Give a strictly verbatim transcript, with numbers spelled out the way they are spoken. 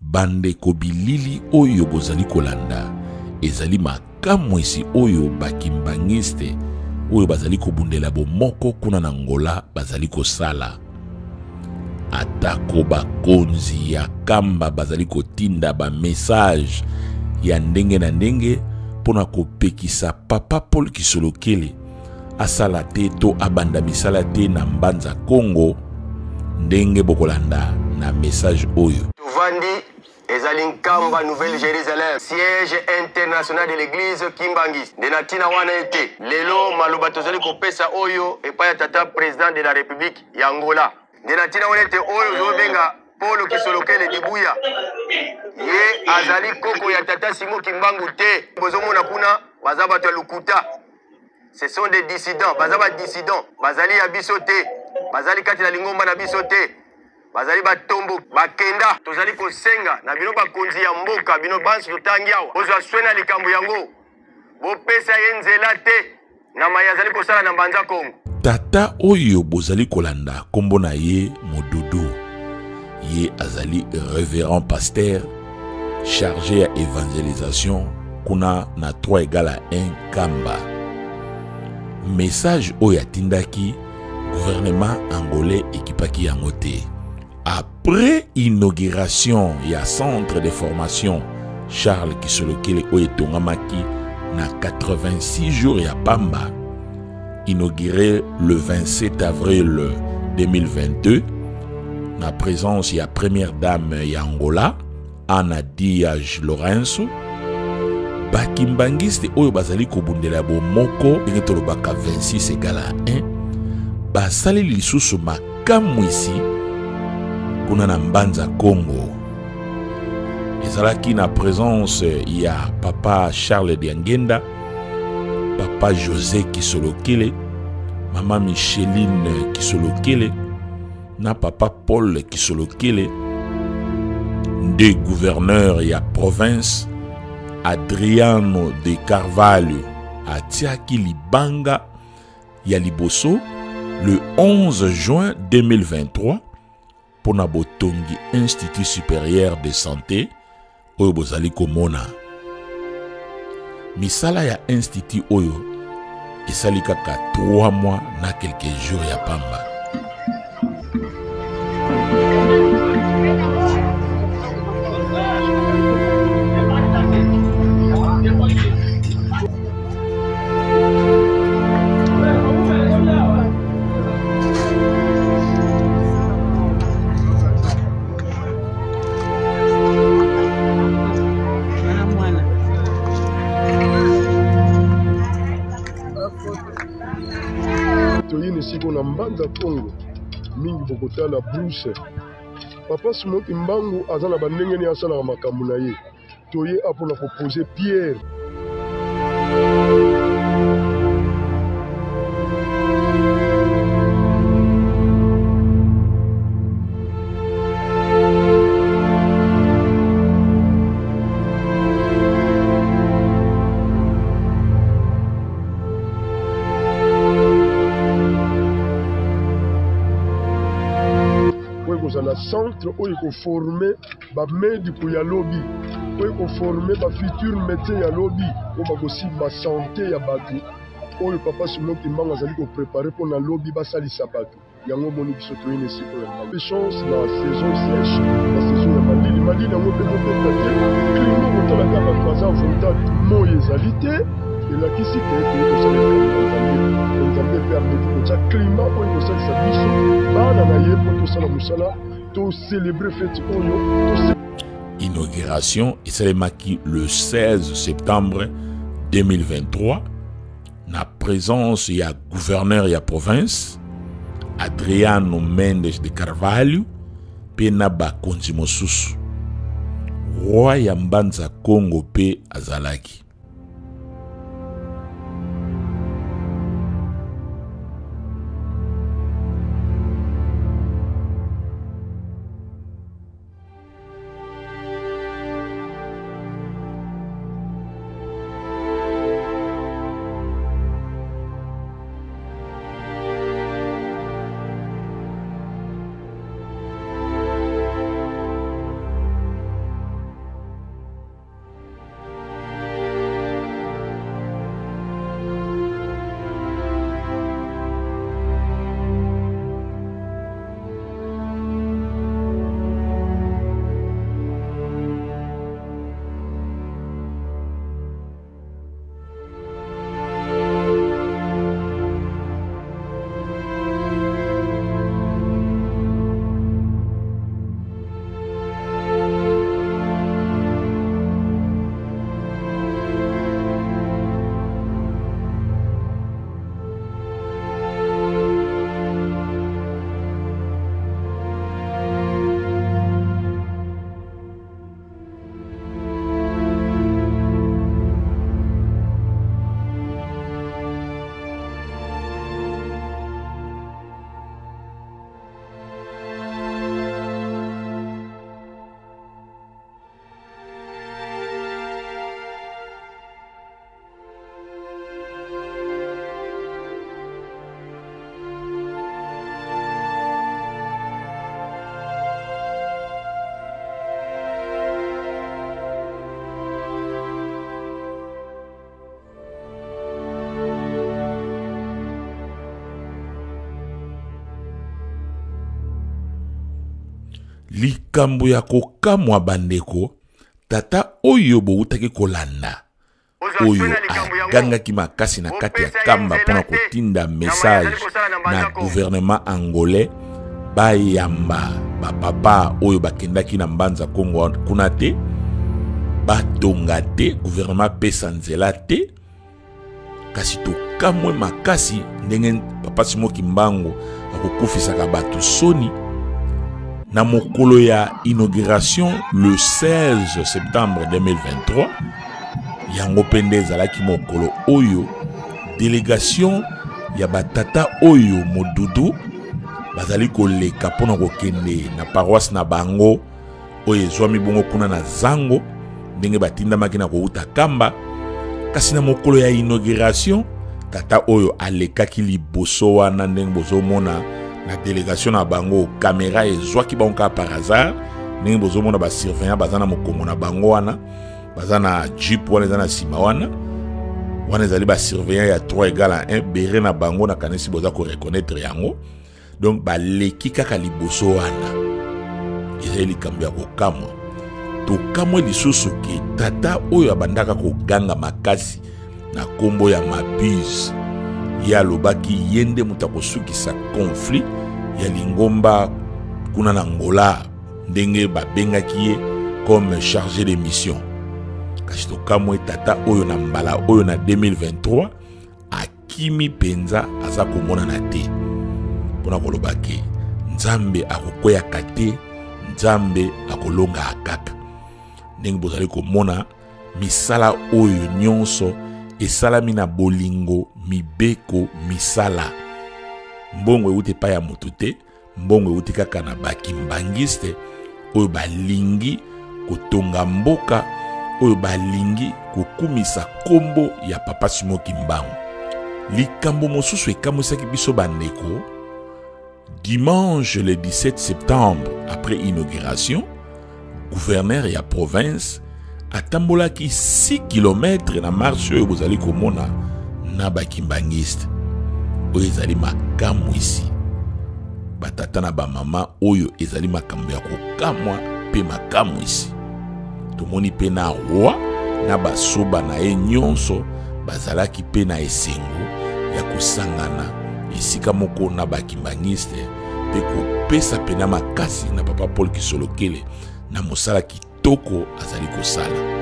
bandeko bilili oyo bozali kolanda ezali makamwisi oyo bakimbangiste oyo bazali kobundela bomoko kuna na Angola bazali kosala. Atako bakonzi ya kamba bazali kotinda ba message ya ndenge na ndenge pona kopekisa papa Paul Kisolokele asala te to abanda misala te na mbanza Congo ndenge bokolanda na message oyo. Tuvandi ezali nkamba Nouvelle-Jérusalem, siège international de l'église Kimbangiste. De natina wana ete lelo maloba tozali kopesa oyo epa ya tata président de la République ya Angola. De natina wana ete oyo zobenga Paul Kisolokele Dibuya. Ye azali koko ya tata Simo Kimbangu te. Bozomona kuna bazaba to lukuta. Ce sont des dissidents, bazaba dissidents. Bazali ya biso te. Bazali kati na lingomba na biso te. Bazali batombo bakenda tozali kosenga na bino bakonzi ya mboka bino bansi totangi awa ozwa swena likambo yango bopesa ye nzela te na maya azali kosala na mbanza Kongo. Tata oyo bozali kolanda kombo na ye Modudu ye azali révérend pasteur chargé ya évangélisation kuna na trois égale à un Kamba. Message oyo atindaki gouvernement angolais ekipaki yango te. Après inauguration ya centre de formation Charles Kisolokele Oyetongamaki na quatre-vingt-six jours ya pamba, inauguré le vingt-sept avril deux mille vingt-deux, na présence ya première dame ya Angola, Ana Diaz Lorenzo, bakimbangiste oyo bazali kobundela bomoko ndenge tolobaka vingt-six égale à un, basali lisusu makamwisi kuna na mbanza Congo. Ezalaki na présence ya papa Charles Diangenda, papa José Kisolokele, maman Micheline Kisolokele, na papa Paul Kisolokele, de gouverneur ya province Adriano de Carvalho atiaki libanga ya liboso le onze juin deux mille vingt-trois pour na botongi Institut supérieur de santé oyo bozali komona. Misala ya institut oyo esali kaka trois mois na quelques jours ya pamba. Na mbanza Congo mingi bokotala Bruce papa Simo Kimbangu azala bandenge ni asala makambo na ye toye apona proposer Pierre na centre oyo ko former ba médico ya lobby oyo ko former ba futur médecin ya lobby o ba kosi ba santé ya batu oyo papa Simo Kimbangu azali ko préparer pour na lobby ba salisa batu yango moni biso to ine siko ya ba chance na saison sèche la saison ya malili malili yango pe ko pe climat ko tala ka ba trois ans volta mo ezali te et la kisi te ko sala ko nzambe pe amedi ko cha climat oyo ko salisa biso bana na ye po to sala musala to célébrer fête oyo to inauguration esalemaki le seize septembre deux mille vingt-trois na présence ya gouverneur ya province Adriano Mendes de Carvalho pe na bakonzi mosusu roi ya mbanza Congo pe azalaki. likambo ya kokamwa bandeko tata oyo boutaki kolanda oyo agangaki makasi na kati ya kamba mpona kotinda message na gouvernement angolais bayamba bapapa oyo bakendaki na mbanza Kongo kuna te batonga te gouvernement pesa nzela te kasi tokamwe makasi ndenge papa Simon Kimbangu akokufisaka bato soni na mokolo ya inauguration le seize septembre deux mille vingt-trois yango pende ezalaki mokolo oyo délégation ya batata oyo modudu bazali koleka mpona kokende na paroisse na bango oyo ezwami bongo kuna na zango ndenge batindamaki na kouta kamba kasi na mokolo ya inauguration tata oyo alekaki liboso wana ndenge bozomona na délégation na bango caméra ezwaki bango ka par hasard ndenge bozomona ba surveillant bazana mokongo na bango wana bazana jeep wana ezana sima wana wana ezali ba surveillant ya trois égale à un bere na bango na kanisi boza ko reconnaître yango donc ba leki kaka liboso wana ezali likambo ya kokamwa tokamwe lisusu ke tata oyo abandaka koganga makasi na kombo ya mabuse ya lobaki yende mutakosukisa conflit ya lingomba kuna na Angola ndenge babengaki ye comme chargé de mission kasi tokamwe tata oyo na mbala oyo na deux mille vingt-trois akimi penza aza komona na te mpona kolobaki nzambe akokweyaka te nzambe akolonga akaka ndenge bozali komona misala oyo nyonso esalami na bolingo mibeko misala mbongo euti pa ya motu te mbongo euti kaka na bakimbangiste oyo balingi kotonga mboka oyo balingi kokumisa kombo ya papa Simon Kimbangu likambo mosusu ekamwisaki biso bandeko dimanche le dix-sept septembre après inauguration gouverneur ya province atambolaki six kilomètres na marche oyo bozali komona na bakimbangiste oyo ezali makambo isi batata na bamama oyo ezali makambo ya kokamwa pe makambo isi tomoni pe na roi na basoba na ye nyonso bazalaki pe na esengo ya kosangana esika moko na bakimbangiste pe kopesa pe na makasi na papa Paul Kisolokele na mosala kitoko azali kosala